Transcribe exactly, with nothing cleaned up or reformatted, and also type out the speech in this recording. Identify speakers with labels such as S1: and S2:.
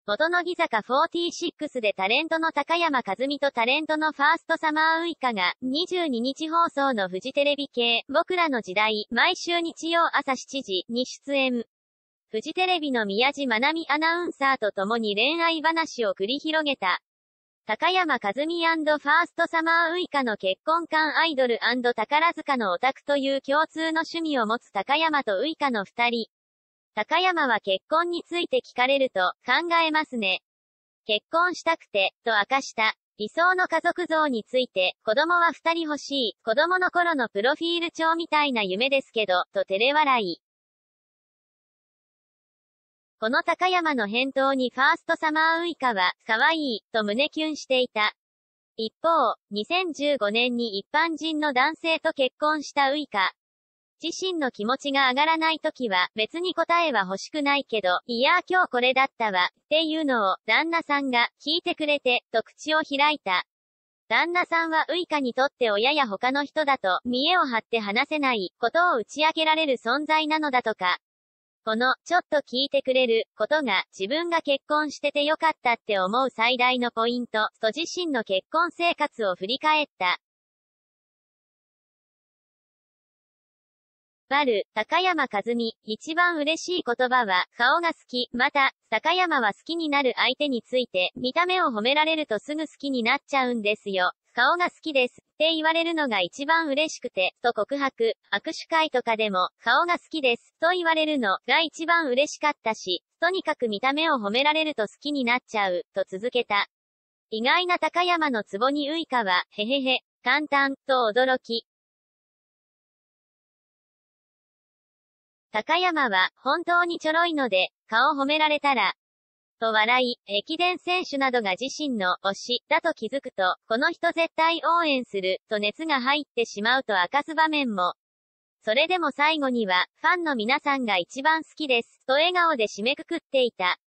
S1: 元乃木坂フォーティーシックスでタレントの高山一実とタレントのファーストサマーウイカが、にじゅうににち放送のフジテレビ系、僕らの時代、毎週日曜朝しちじに出演。フジテレビの宮地まなみアナウンサーと共に恋愛話を繰り広げた。高山一実&ファーストサマーウイカの結婚観アイドル&宝塚のオタクという共通の趣味を持つ高山とウイカの二人。高山は結婚について聞かれると、考えますね。結婚したくて、と明かした。理想の家族像について、子供は二人欲しい、子供の頃のプロフィール帳みたいな夢ですけど、と照れ笑い。この高山の返答にファーストサマーウイカは、可愛い、と胸キュンしていた。一方、にせんじゅうごねんに一般人の男性と結婚したウイカ。自身の気持ちが上がらないときは、別に答えは欲しくないけど、いやー今日これだったわ、っていうのを、旦那さんが、聞いてくれて、と口を開いた。旦那さんはウイカにとって親や他の人だと、見栄を張って話せない、ことを打ち明けられる存在なのだとか。この、ちょっと聞いてくれる、ことが、自分が結婚しててよかったって思う最大のポイント、と自身の結婚生活を振り返った。丸、高山一実、一番嬉しい言葉は、顔が好き。また、高山は好きになる相手について、見た目を褒められるとすぐ好きになっちゃうんですよ。顔が好きです。って言われるのが一番嬉しくて、と告白。握手会とかでも、顔が好きです。と言われるのが一番嬉しかったし、とにかく見た目を褒められると好きになっちゃう、と続けた。意外な高山のツボにウイカは、へへへ、簡単、と驚き。高山は、本当にちょろいので、顔褒められたら、と笑い、駅伝選手などが自身の推し、だと気づくと、この人絶対応援する、と熱が入ってしまうと明かす場面も。それでも最後には、ファンの皆さんが一番好きです、と笑顔で締めくくっていた。